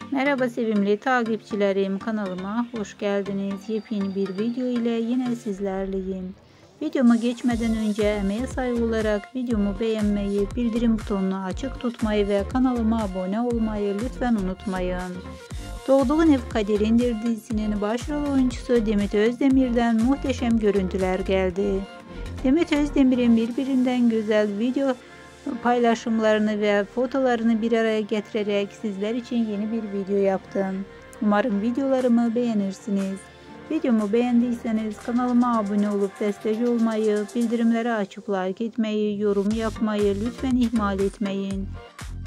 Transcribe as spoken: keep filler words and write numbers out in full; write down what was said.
Merhaba sevimli takipçilerim, kanalıma hoş geldiniz. Yepyeni bir video ile yine sizlerleyim. Videoma geçmeden önce emeğe saygı olarak videomu beğenmeyi, bildirim butonunu açık tutmayı ve kanalıma abone olmayı lütfen unutmayın. Doğduğun Ev Kaderindir dizisinin başrol oyuncusu Demet Özdemir'den muhteşem görüntüler geldi. Demet Özdemir'in birbirinden güzel video paylaşımlarını ve fotolarını bir araya getirerek sizler için yeni bir video yaptım. Umarım videolarımı beğenirsiniz. Videomu beğendiyseniz kanalıma abone olup destek olmayı, bildirimleri açıp like etmeyi, yorum yapmayı lütfen ihmal etmeyin.